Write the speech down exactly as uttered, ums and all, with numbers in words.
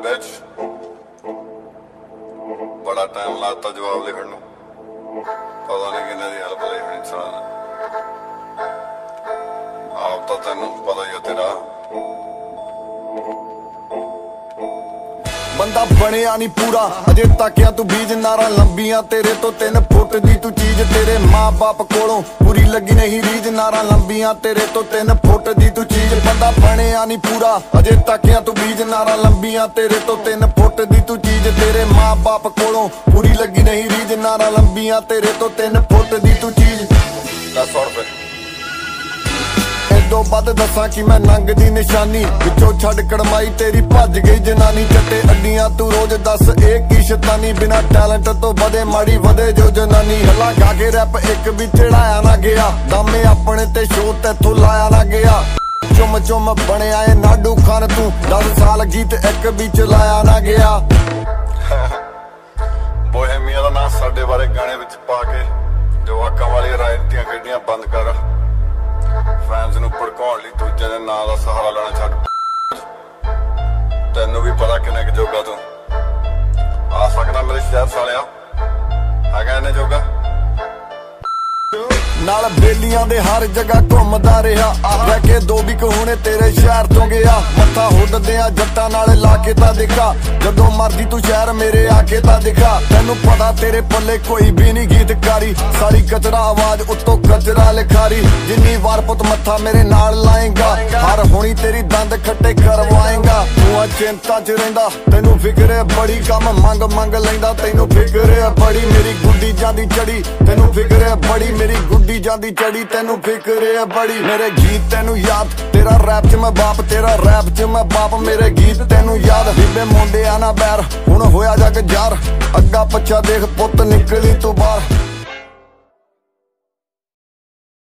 bitch. बड़ा time लाता जवाब लिखण नूं, पता नहीं किन्ने दी हेल्प लई होनी इंसान आप तो तैनूं पता ही है तेरा बंदा बनिया नहीं पूरा अजे तकिया तू बीज नारा लंबियां तेरे तो तीन फुट दी तू चीज तेरे माँ बाप कोलों पूरी लगी नहीं रीज नारा लंबियां तेरे तो तीन फुट दी तू चीज बंदा बनिया नहीं पूरा अजे तकिया तू बीज नारा लंबियां तेरे तो तीन फुट दी तू चीज तेरे माँ बाप कोलों पूरी लगी नहीं रीज नारा लंबियां तेरे तो तीन फुट दी तू चीज दस सौ रुपए तो बद दसा कि मैं नंग दी निशानी विचों छड़ कड़माई तेरी भज गई जनानी चट्टे अड्डियां तू रोज दस एक की शैतानी बिना टैलेंट तो बदे माड़ी वधे जो जनानी हला गा के रैप एक भी चढ़ाया ना गया दामे अपने ते शो तैथों लाया ना गया चुम चुम बने आए नाडू खान तू दस साल गीत एक भी चलाया ना गया बोहेमिया दा नाम साडे बारे गाने विच पा के जवाकां वाली रायतियां कड्डियां बंद कर फैंस नूं भड़काउण लई दूजे दे नां दा सहारा लेना छड्ड तैनूं भी पता किन्ने क जोगा तूं आ सकदा मेरे शहर सालिया हैगा इन्ने जोगा नाल बेलियां दे हर जगह घुमदा रहा रह के दो भी कहोने तेरे शहर तो गया मत्था हुड्डदियां जट्टां नाल लाके तां दिखा जदों मर्जी तू शहर मेरे आके तां दिखा तैनूं पता तेरे पल्ले कोई भी नहीं गीतकारी सारी कचरा आवाज उत्तों कचरा लिखारी जिन्नी वार पुत मत्था मेरे नाल लाएगा हर होनी तेरी दंद खट्टे करवाएगा तू चिंता च रहिंदा तैनूं फिक्र है बड़ी कम मंग मंग लैंदा तैनूं फिक्र है बड़ी मेरी गुड्डी जांदी चढ़ी तैनूं फिक्र है बड़ी मेरी गुड्डी जांदी चढ़ी तैनूं फिक्र है बड़ी मेरे गीत तैनूं याद तेरा रैप च मैं बाप तेरा रैप च मैं बाप मेरे गीत तैनूं याद बिबे मुंडे आना बैर हुण होया जग जार अग्गा पच्छा देख पुत निकली तू बाहर